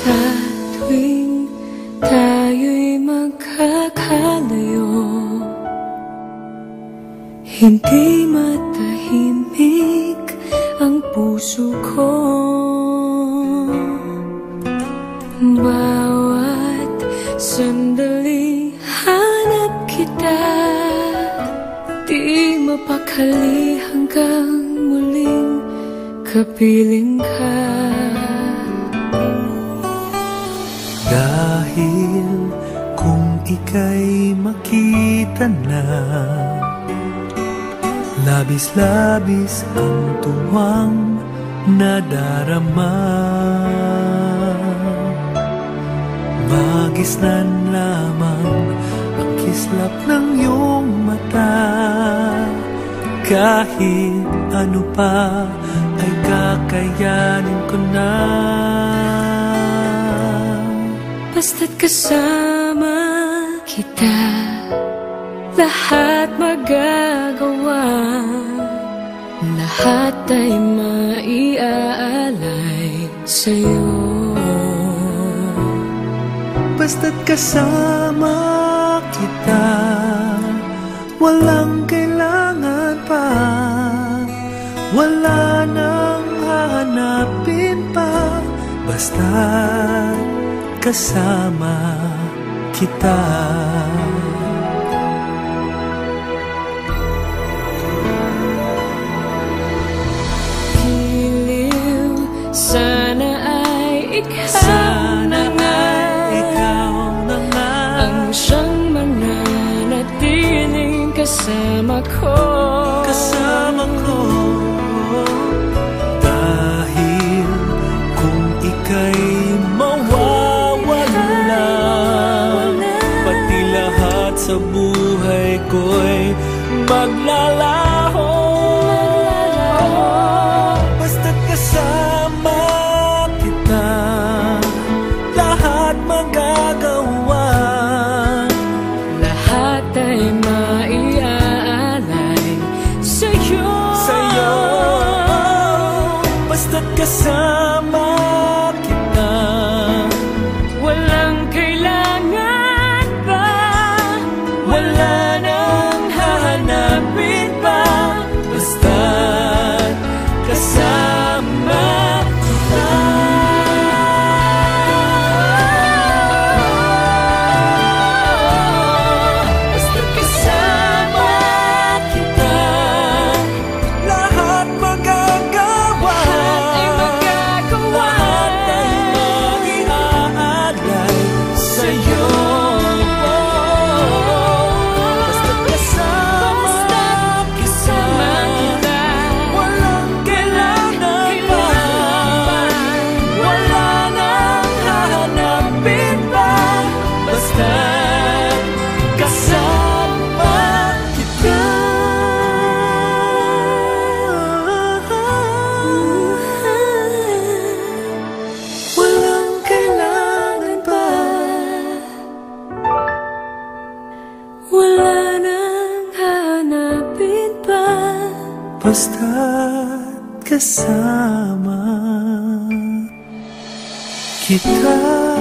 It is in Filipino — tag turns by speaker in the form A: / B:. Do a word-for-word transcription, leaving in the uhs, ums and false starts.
A: Sa tuwing tayo'y magkakalayo, hindi matahimik ang puso ko. Bawat sandali hanap kita, di mapakali hanggang muling kapiling ka.
B: Dahil kung ika'y makita na, labis-labis ang tuwang nadarama. Magisnan lamang ang kislap ng iyong mata. Kahit ano pa ay kakayanin ko na.
A: Basta't kasama kita, lahat magagawa. Lahat ay maiaalay sa'yo.
B: Basta't kasama kita, walang kailangan pa. Wala nang hahanapin pa. Basta't kasama kita.
A: Giliw, sana ay ikaw. Sana ay ikaw na nga ang siyang mananatiling kasama ko.
B: Kasama ko. Dahil kung ika'y mawawala, pati lahat sa buhay ko'y maglalaho. Basta't kasama kita, lahat magagawa.
A: Lahat ay maiaalay sa'yo.
B: Sa'yo. Basta't kasama kita,
A: walang kailangan pa.
B: wala nang hahanapin pa. Basta't kasama kita. Basta't kasama kita, lahat magagawa.
A: Lahat ay magagawa.
B: Lahat ay maiaalay sa'yo. Basta't kasama
A: Basta't kasama kita,
B: walang kailangan pa. Wala nang hahanapin pa. Basta't kasama kita. Walang kailangan pa.
A: wala nang hanapin pa.
B: Basta't kasama kita.